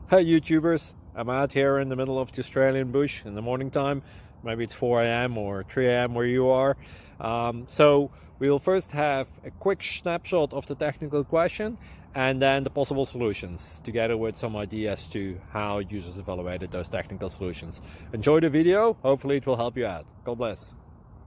Hey YouTubers, I'm out here in the middle of the Australian bush in the morning time. Maybe it's 4 a.m. or 3 a.m. where you are. So we'll first have a quick snapshot of the technical question and then the possible solutions, together with some ideas to how users evaluated those technical solutions. Enjoy the video, hopefully it will help you out. God bless.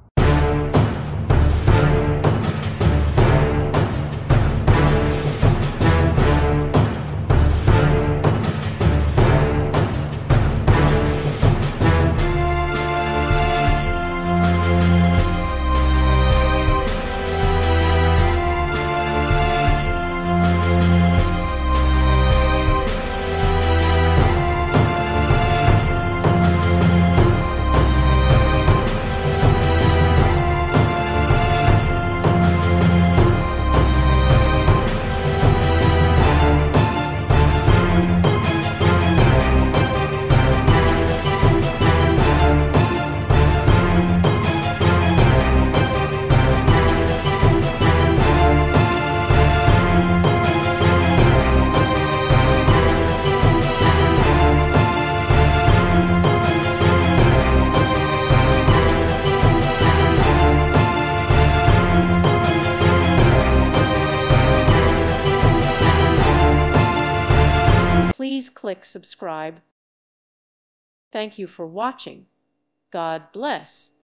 Please click subscribe. Thank you for watching. God bless.